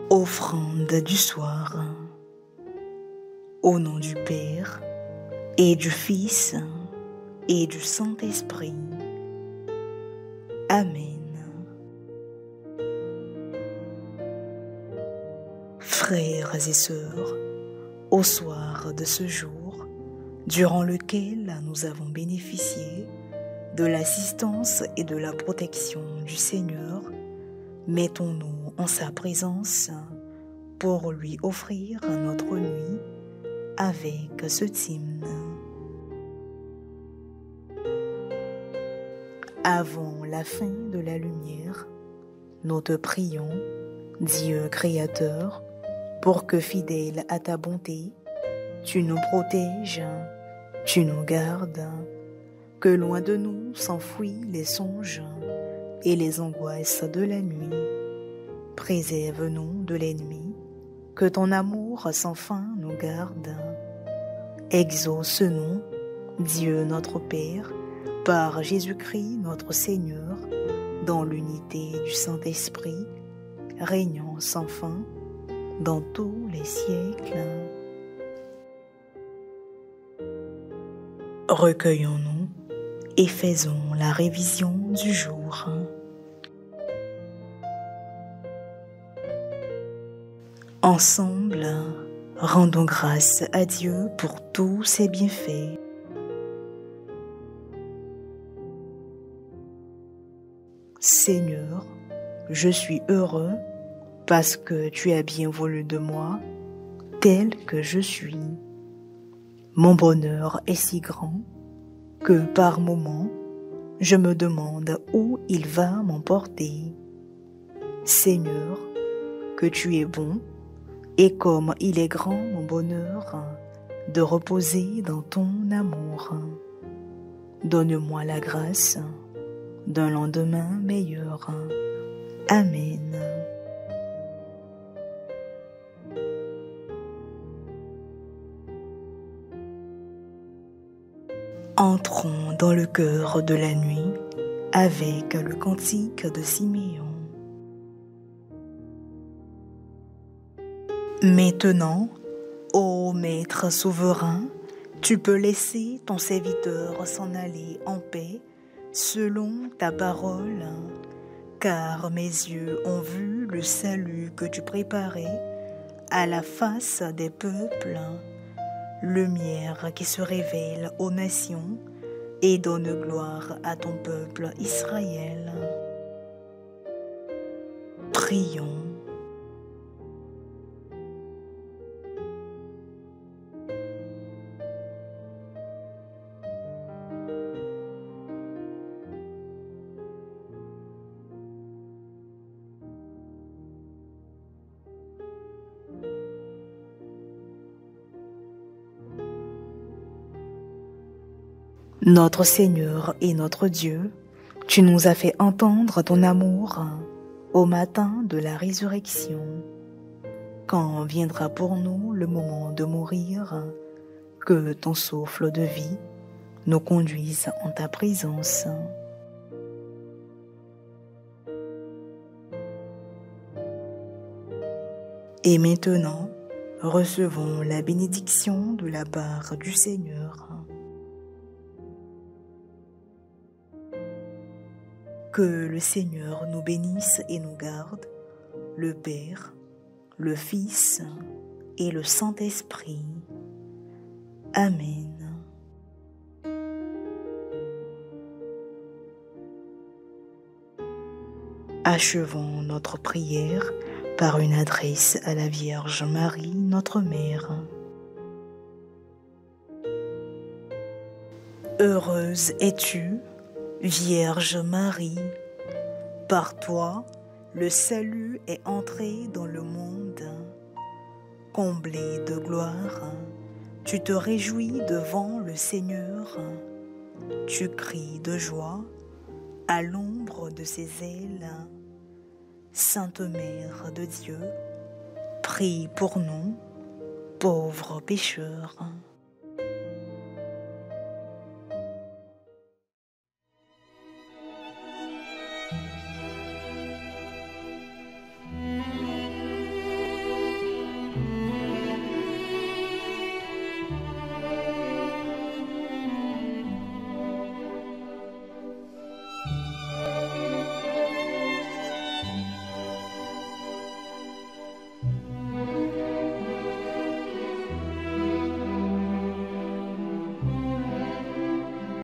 Offrande du soir. Au nom du Père, et du Fils, et du Saint-Esprit. Amen. Frères et sœurs, au soir de ce jour, durant lequel nous avons bénéficié de l'assistance et de la protection du Seigneur, mettons-nous en sa présence pour lui offrir notre nuit avec ce hymne. Avant la fin de la lumière, nous te prions, Dieu créateur, pour que fidèle à ta bonté, tu nous protèges, tu nous gardes, que loin de nous s'enfuient les songes et les angoisses de la nuit. Préserve-nous de l'ennemi, que ton amour sans fin nous garde. Exauce-nous, Dieu notre Père, par Jésus-Christ notre Seigneur, dans l'unité du Saint-Esprit, régnant sans fin dans tous les siècles. Recueillons-nous et faisons la révision du jour. Ensemble, rendons grâce à Dieu pour tous ses bienfaits. Seigneur, je suis heureux parce que tu as bien voulu de moi, tel que je suis. Mon bonheur est si grand que par moments, je me demande où il va m'emporter. Seigneur, que tu es bon, et comme il est grand mon bonheur de reposer dans ton amour. Donne-moi la grâce d'un lendemain meilleur. Amen. Entrons dans le cœur de la nuit avec le cantique de Siméon. Maintenant, ô Maître souverain, tu peux laisser ton serviteur s'en aller en paix selon ta parole, car mes yeux ont vu le salut que tu préparais à la face des peuples, lumière qui se révèle aux nations et donne gloire à ton peuple Israël. Prions. Notre Seigneur et notre Dieu, tu nous as fait entendre ton amour au matin de la résurrection. Quand viendra pour nous le moment de mourir, que ton souffle de vie nous conduise en ta présence. Et maintenant, recevons la bénédiction de la part du Seigneur. Que le Seigneur nous bénisse et nous garde, le Père, le Fils et le Saint-Esprit. Amen. Achevons notre prière par une adresse à la Vierge Marie, notre Mère. Heureuse es-tu, Vierge Marie, par toi, le salut est entré dans le monde. Comblée de gloire, tu te réjouis devant le Seigneur. Tu cries de joie à l'ombre de ses ailes. Sainte Mère de Dieu, prie pour nous, pauvres pécheurs.